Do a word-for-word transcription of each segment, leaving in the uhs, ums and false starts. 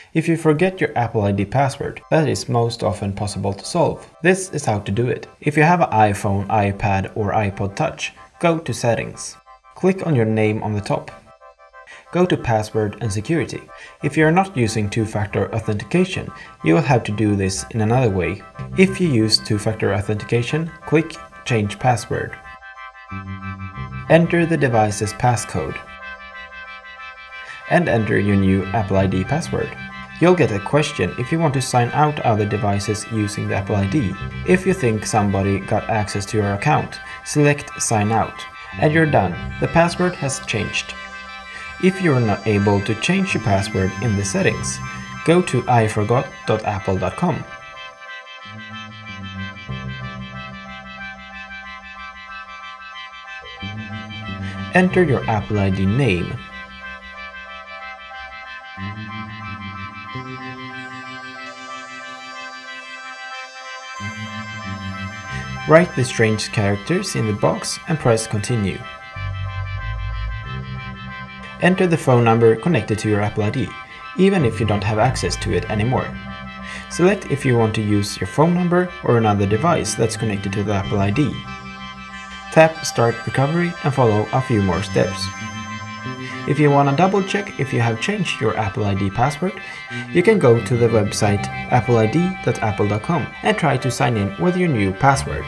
If you forget your Apple I D password, that is most often possible to solve. This is how to do it. If you have an iPhone, iPad or iPod Touch, go to Settings. Click on your name on the top. Go to Password and Security. If you are not using two-factor authentication, you will have to do this in another way. If you use two-factor authentication, click Change Password. Enter the device's passcode and enter your new Apple I D password. You'll get a question if you want to sign out other devices using the Apple I D. If you think somebody got access to your account, select Sign Out. And you're done. The password has changed. If you are not able to change your password in the settings, go to i forgot dot apple dot com. Enter your Apple I D name. Write the strange characters in the box and press Continue. Enter the phone number connected to your Apple I D, even if you don't have access to it anymore. Select if you want to use your phone number or another device that's connected to the Apple I D. Tap Start Recovery and follow a few more steps. If you want to double check if you have changed your Apple I D password, you can go to the website apple I D dot apple dot com and try to sign in with your new password.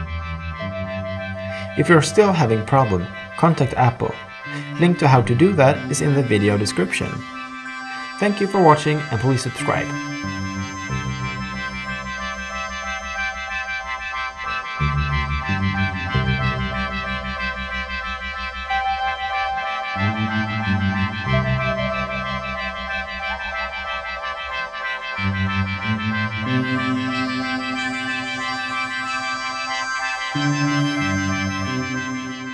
If you're still having problem, contact Apple. Link to how to do that is in the video description. Thank you for watching and please subscribe. Thank you.